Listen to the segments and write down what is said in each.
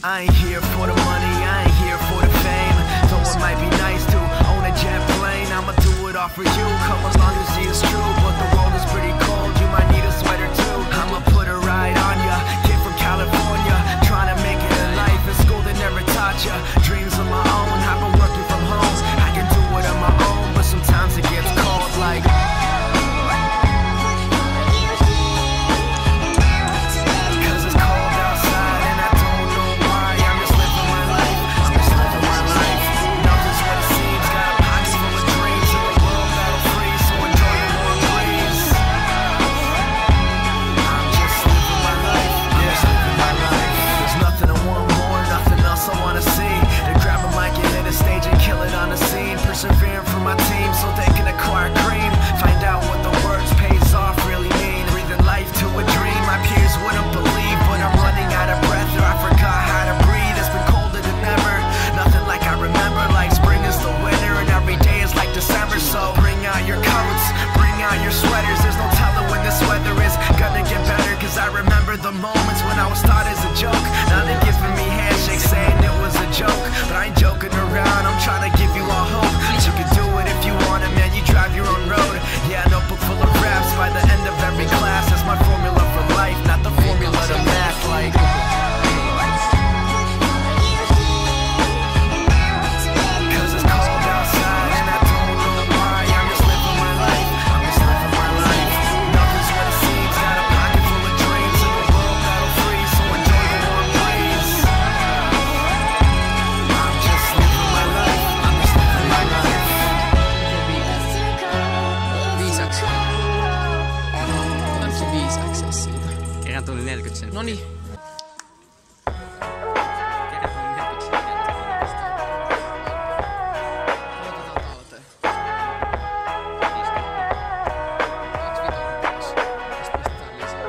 I ain't here for the money, I ain't here for the fame. Though it might be nice to own a jet plane, I'ma do it all for you, come along and see it's true. But the world is pretty cold, you might need a sweater too. I'ma put a ride on ya, kid from California, trying to make it in life. In school they never taught ya, dreams of my own. I've been working from home, I can do it on my own. But sometimes it gets cold like persevering for my team so they can acquire cream. Find out what the words pays off really mean. Breathing life to a dream my peers wouldn't believe. But I'm running out of breath or I forgot how to breathe. It's been colder than ever, nothing like I remember. Like spring is the winter and every day is like December. So bring out your coats, bring out your sweaters. There's no telling when this weather is gonna get better. Cause I remember the moments when I was thought as a joke. Now they're giving me handshakes saying it was a joke. But I ain't joking around, I'm trying to give you all hope. You can do it if you want it, man, you drive your own road. Yeah, a notebook full of raps by the end of every class. That's my formula for life, not the formula to math like cause it's cold outside and I don't know why. I'm just living my life, I'm just living my life. Nothing's what it seems, got a pocket full of dreams. In the world that'll freeze, so enjoy the warm breeze. I'm just living my life, I'm just living my life. Kerran tuli 40 senttiä. Noniin. Kerran tuli 40 senttiä. Otetaan talteen. 2 vitonen pois. Sitten pistetään lisää.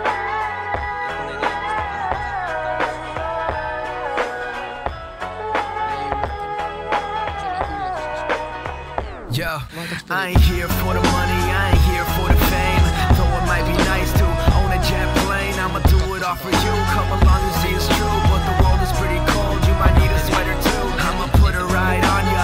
Ei ymmärtänyt. Se oli yllätys. Yo, I ain't here for the money, I ain't here for the fame. Though it might be nice to own a jet plane, I'ma do it all for you, come along and see it's true. But the world is pretty cold, you might need a sweater too. I'ma put a ride on ya,